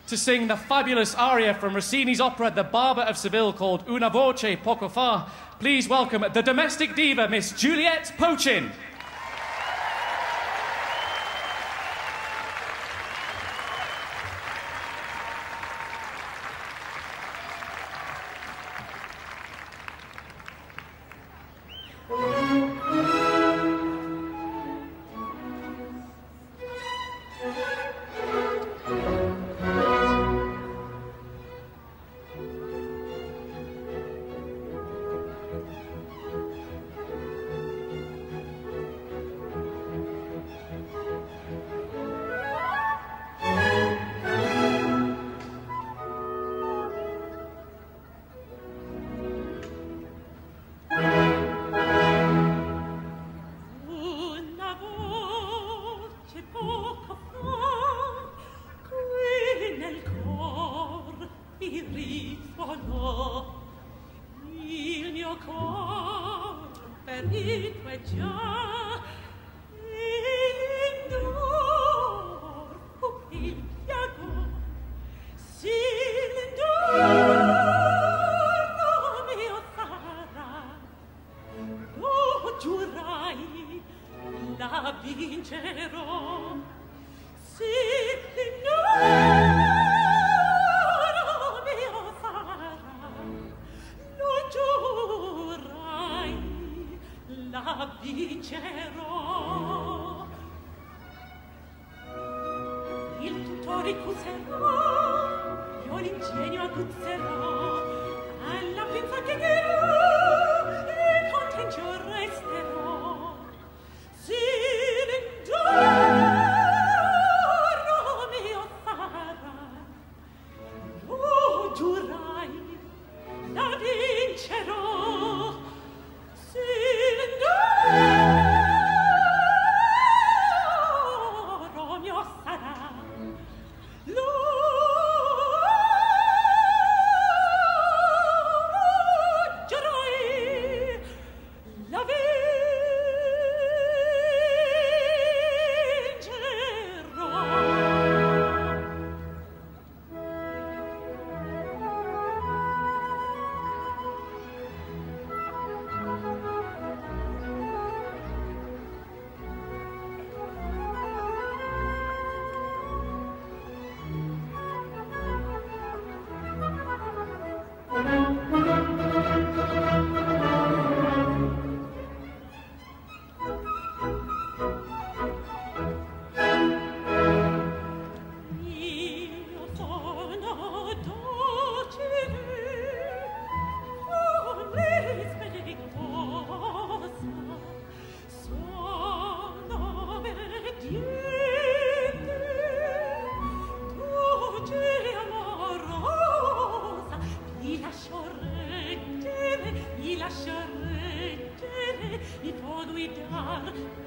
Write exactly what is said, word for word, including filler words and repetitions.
to sing the fabulous aria from Rossini's opera The Barber of Seville called Una Voce, Poco Fa. Please welcome the domestic diva, Miss Juliette Pochin. Il mio cor ferito è già, e l'indor pupiglia sì l'indor mio sarà, lo giurai, la vincerò, sì l'indor la vincerò. Il tutto ricuserò, io l'ingegno aguzzerò, alla pinza che dirò, e contengio resterò. Sì, l'indoro mio sarà, lo giurai, la vincerò. Sì, mi può guidar